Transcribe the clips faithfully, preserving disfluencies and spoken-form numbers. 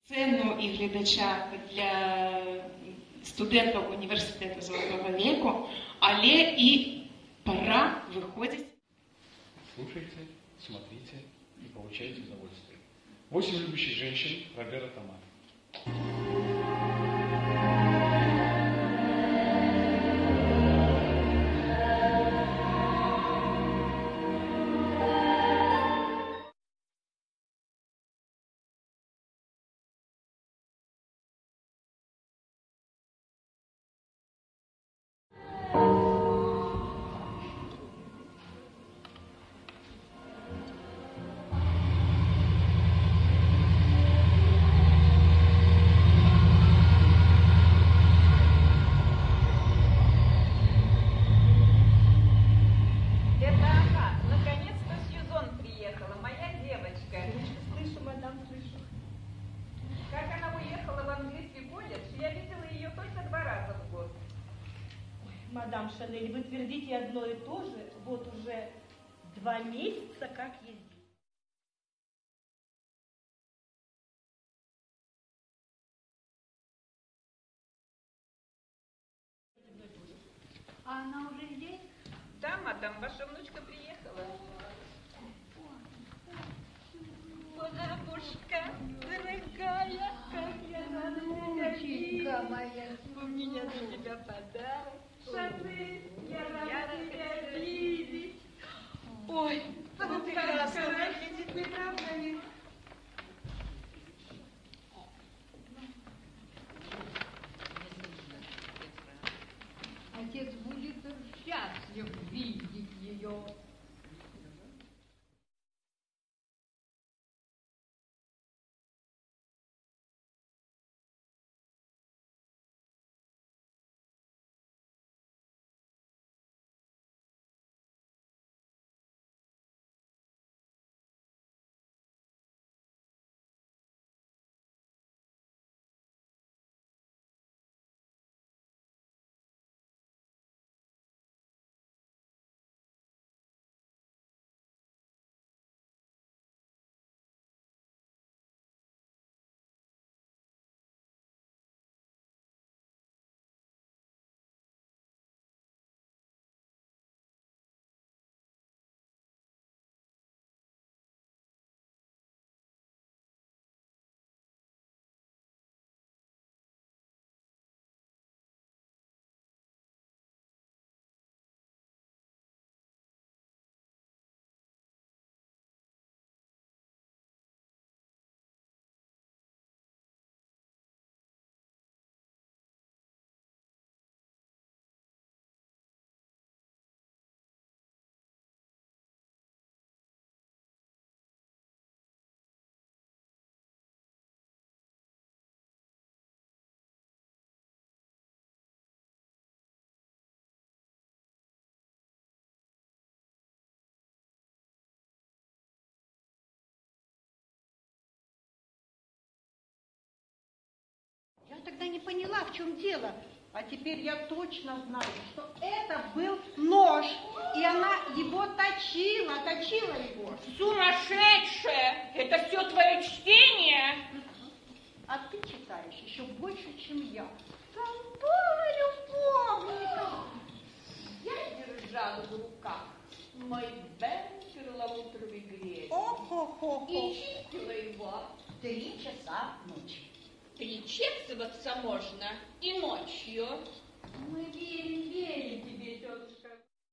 Сцену і глядача для студентів університету Золотого веку, але і пора виходить. Слушайте, смотрите и получайте удовольствие. Восемь любящих женщин Робера Тамара. Мадам Шанель, вы твердите одно и то же, вот уже два месяца как ездит. А она уже здесь? Да, мадам, ваша внучка приехала. Бабушка, дорогая, как я рада тебя видеть. Моя. У меня для тебя подарок. Шанель, я рада тебя видеть. Ой, ну прекрасно выглядит, не правда ли? Отец будет счастлив видеть ее. Я тогда не поняла, в чем дело. А теперь я точно знаю, что это был нож. И она его точила, точила его. Сумасшедшая! Это все твое чтение? А ты читаешь еще больше, чем я. Толпа любовников. Я держала в руках мой бен перламутровый гребень. О-хо-хо-хо. И чистила его три часа ночи. Причесываться можно и ночью. Мы верим, верим тебе, тетушка.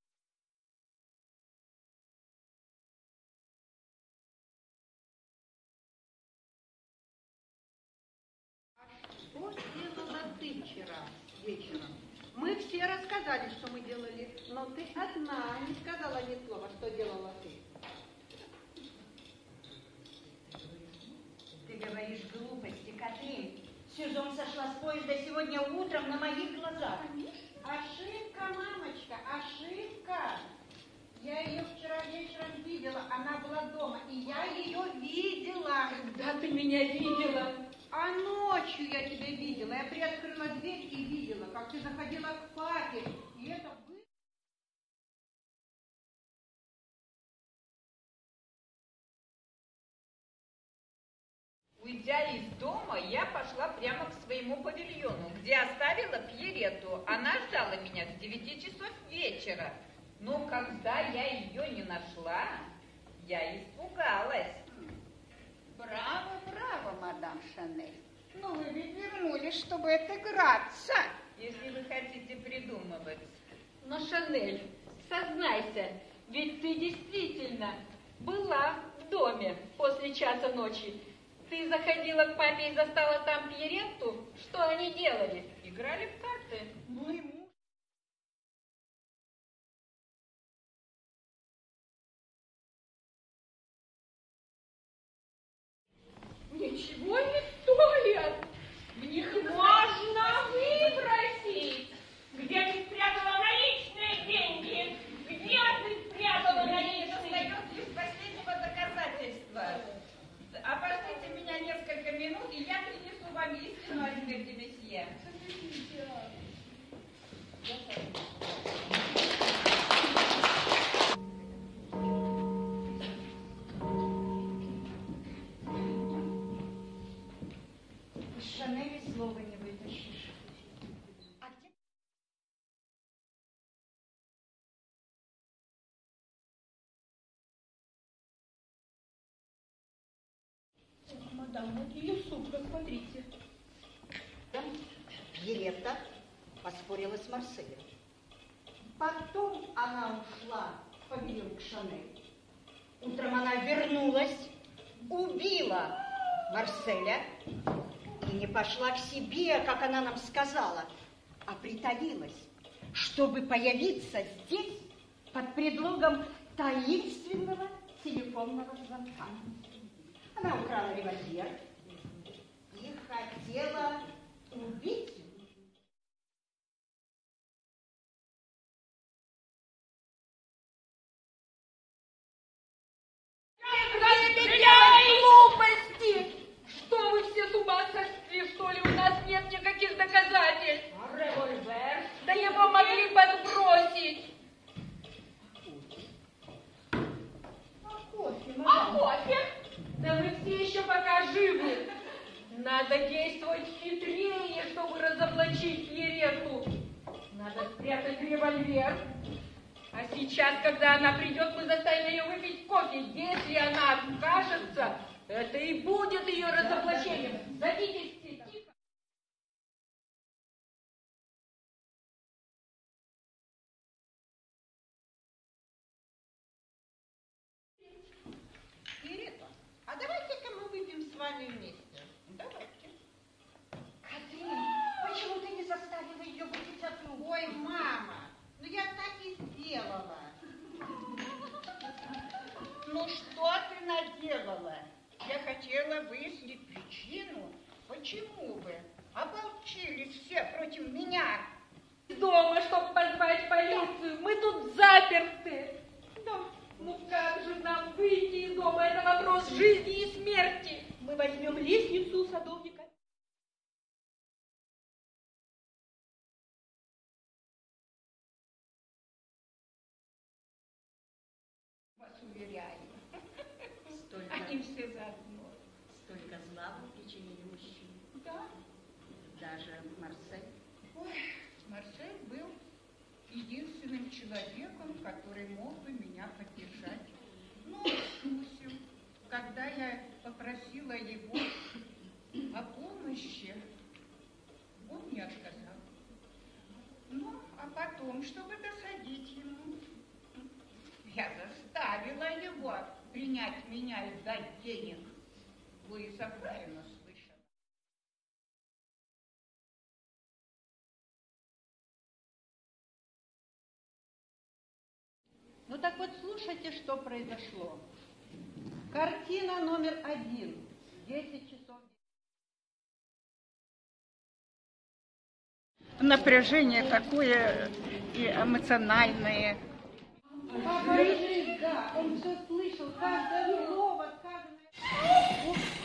А что сделала ты вчера вечером? Мы все рассказали, что мы делали, но ты одна не сказала ни слова, что делала ты. Ты говоришь глупости, Катрин. Сюзон сошла с поезда сегодня утром на моих глазах. Ошибка, мамочка, ошибка. Я ее вчера вечером видела, она была дома, и я ее видела. Когда ты меня видела? А ночью я тебя видела. Я приоткрыла дверь и видела, как ты заходила к папе. И это было... выйдя из дома, я пошла прямо к своему павильону, где оставила Пьеретту. Она ждала меня с девяти часов вечера. Но когда я ее не нашла, я испугалась. Браво, браво, мадам Шанель. Но вы ведь вернулись, чтобы отыграться. Если вы хотите придумывать. Но, Шанель, сознайся, ведь ты действительно была в доме после часа ночи. Ты заходила к папе и застала там Пьеретту. Что они делали? Играли в карты. Мой муж. Ничего не стоят. В них можно выбросить. Где ты спрятала наличные деньги? Где ты спрятала наличные? Остается из последнего доказательства. Обождите меня несколько минут, и я принесу вам истину, Альберт де Месье. Из Шанели слова не вытащишь. А где... Мадам, вот ее сумка, смотрите. Пьеретта поспорила с Марселем. Потом она ушла в павильон к Шанель. Утром она вернулась, убила Марселя и не пошла к себе, как она нам сказала, а притаилась, чтобы появиться здесь под предлогом таинственного телефонного звонка. Она украла револьвер и хотела убить. Глупости! Что вы все с ума сошли, что ли? У нас нет никаких доказательств. А револьвер? Да его могли подбросить. А кофе, А мадам? кофе? Да вы все еще пока живы. Надо действовать хитрее, чтобы разоблачить Пьеретту. Надо спрятать револьвер. А сейчас, когда она придет, мы заставим ее выпить кофе. Если она откажется, это и будет ее разоблачением. Садитесь все. Тихо. Пьеретта, а давайте-ка мы выпьем с вами вместе. Давайте. Катрин, почему ты не заставила ее выпить одну? Ой, мама, ну я так и сделала. Ну что ты наделала? Я хотела выяснить причину, почему вы ополчились все против меня. Дома, чтобы позвать полицию. Мы тут заперты. Да. Ну как же нам выйти из дома? Это вопрос жизни и смерти. Мы возьмем лестницу у садовника. Вас уверяю. Столько, Они все заодно. столько зла вы причинили мужчине. Да. Даже Марсель. Ой, Марсель был единственным человеком, который мог бы меня поддержать. Ну, Сусю, когда я попросила его о помощи, он не отказал. Ну, а потом, чтобы досадить ему, я заставила его принять меня и дать денег. Вы и правильно слышали. Ну так вот, слушайте, что произошло. Картина номер один. Десять часов. Напряжение такое и эмоциональное. Да, он все слышал, каждое слово сказанное.